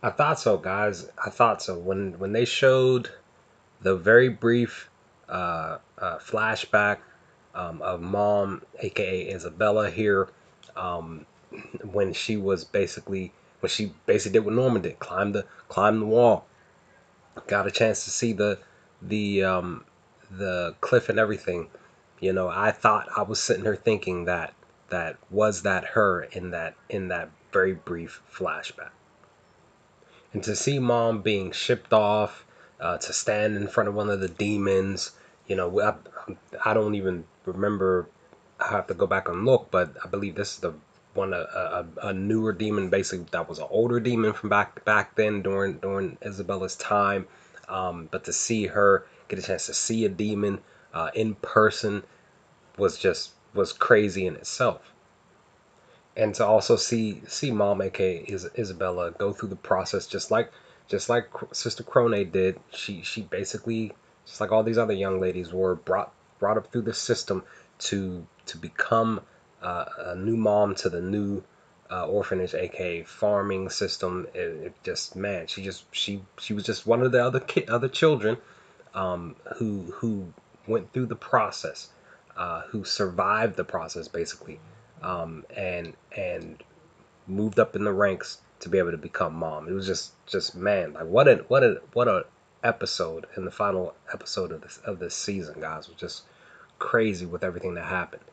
I thought so, guys. I thought so. When they showed the very brief flashback of Mom, aka Isabella, here, um, when she was basically when she basically did what Norman did, climbed the wall, got a chance to see the the cliff and everything. You know, I thought I was sitting here thinking that was that her in that very brief flashback. And to see Mom being shipped off, to stand in front of one of the demons, you know, I don't even remember. I have to go back and look, but I believe this is the one a newer demon, basically that was an older demon from back then during Isabella's time. But to see her get a chance to see a demon in person was crazy in itself, and to also see Mom, aka Isabella, go through the process just like Sister Crone did. She basically, just like all these other young ladies, were brought up through the system to become a new mom to the new orphanage, aka farming system. It just, man, she was just one of the other children, who went through the process, who survived the process basically, and moved up in the ranks to be able to become mom. It was just man, like what a episode. In the final episode of this season, guys, was just crazy with everything that happened.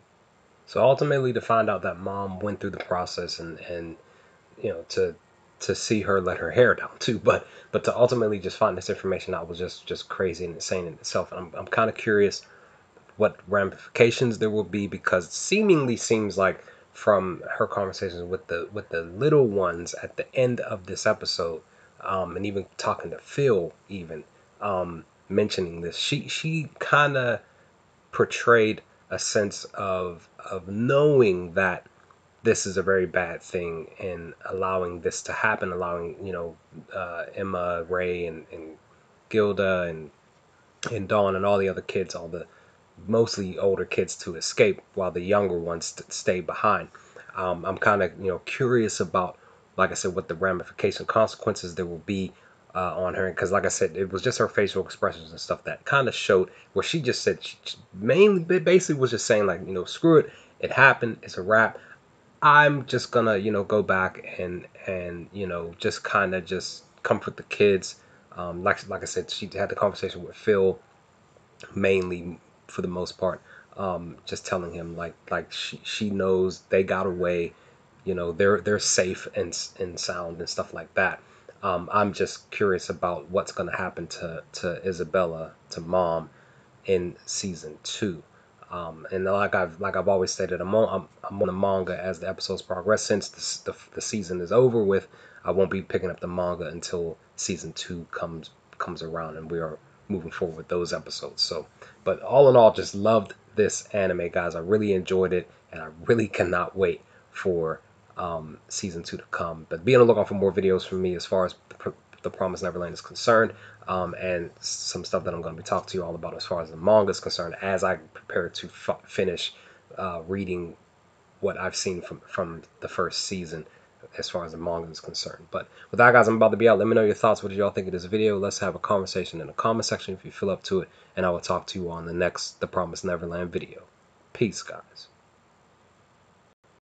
So ultimately, to find out that Mom went through the process, and you know, to see her let her hair down too, but to ultimately just find this information out was just crazy and insane in itself. And I'm kind of curious what ramifications there will be, because it seemingly seems like, from her conversations with the little ones at the end of this episode, and even talking to Phil, even mentioning this, she kind of portrayed a sense of knowing that this is a very bad thing, and allowing this to happen, allowing, you know, Emma, Ray, and Gilda, and Dawn, and all the other kids, all the mostly older kids, to escape, while the younger ones stay behind. I'm kind of, you know, curious about, like I said, what the ramification consequences there will be on her, because like I said, it was just her facial expressions and stuff that kind of showed, where she just said, she mainly basically was just saying, like, you know, screw it, it happened, it's a wrap. I'm just gonna, you know, go back and you know, just kind of just comfort the kids. Like I said, she had the conversation with Phil, mainly, for the most part, just telling him, like she knows they got away, you know, they're safe and sound and stuff like that. I'm just curious about what's going to happen to Isabella, to Mom, in season 2. And like I've always stated, I'm on the manga as the episodes progress. Since the season is over with, I won't be picking up the manga until season 2 comes around, and we are moving forward with those episodes. So, but all in all, just loved this anime, guys. I really enjoyed it, and I really cannot wait for season 2 to come. But be on the lookout for more videos from me as far as the Promised Neverland is concerned, and some stuff that I'm going to be talking to you all about as far as the manga is concerned, as I prepare to finish reading what I've seen from the first season as far as the manga is concerned. But with that, guys, I'm about to be out. Let me know your thoughts. What did y'all think of this video? Let's have a conversation in the comment section if you feel up to it, and I will talk to you on the next The Promised Neverland video. Peace, guys.